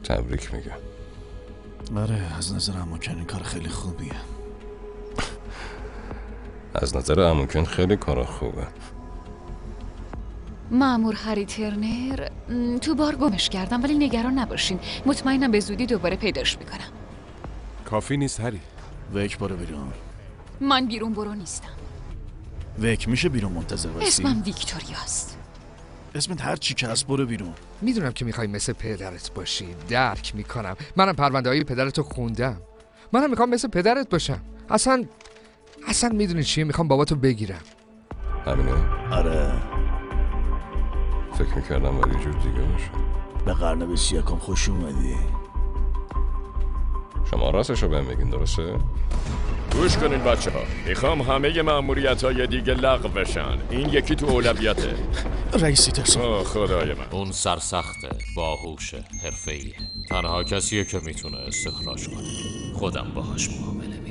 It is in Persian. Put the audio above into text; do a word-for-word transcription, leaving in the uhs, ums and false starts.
تبریک میگم. آره از نظر اماکن این کار خیلی خوبیه. از نظر اماکن خیلی کار خوبه. مأمور هری ترنر تو بار گمش کردم، ولی نگران نباشین، مطمئنم به زودی دوباره پیداش میکنم. کافی نیست هری. ویک برو بیرون. من بیرون برو نیستم. ویک میشه بیرون منتظر وایسی؟ اسمم ویکتوریاست. اسمت هر چی که هست برو بیرون. میدونم که میخوای مثل پدرت باشی، درک میکنم. منم پرونده های پدرتو خوندم. منم میخوام مثل پدرت باشم. اصلا اصلا میدونی چیه؟ میخوام باباتو بگیرم. همینه؟ آره. فکر میکردم باید یه جور دیگه باشه. به قرن بیست و یکم خوش اومدی. شما راستشو بهم بگین، درسته؟ گوش کنین بچه ها، میخوام همه مأموریت های دیگه لغو بشن. این یکی تو اولویته. رئیسی ترسون. آه خدای من. اون سرسخته، باهوشه، حرفه‌ایه. تنها کسیه که میتونه استخراج کنه. خودم باهاش معامله